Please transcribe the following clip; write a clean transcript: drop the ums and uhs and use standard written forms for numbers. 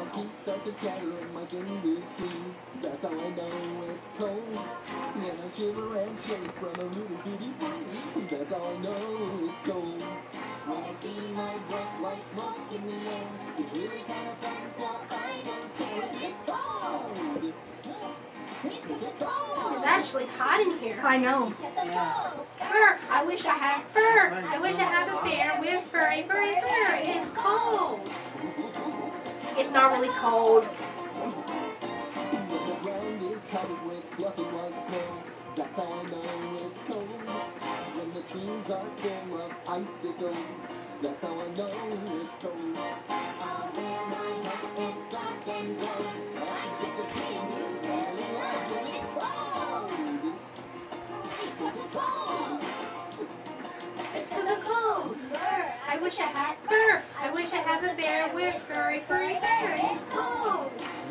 my teeth start to chatter and my fingers freeze. That's how I know it's cold. When I shiver and shake from a little bitty breeze. That's how I know it's cold. When I see my breath like smoke in the air, it's really kind of fun, so I don't care if it's cold. It's actually hot in here. I know. Fur. I wish I had fur. I wish I had a bear with fur. A fur. It's cold. It's not really cold. The ground is covered with fluffy white snow. That's how I know it's cold. When the trees are full of icicles. That's how I know it's cold. I'll wear my hat and stock and gloves. I'm just a kid who fell in love when it's cold. It's 'cause it's cold. It's 'cause it's cold. Fur. I wish I had fur. I wish I had a bear with furry bear. It's cold.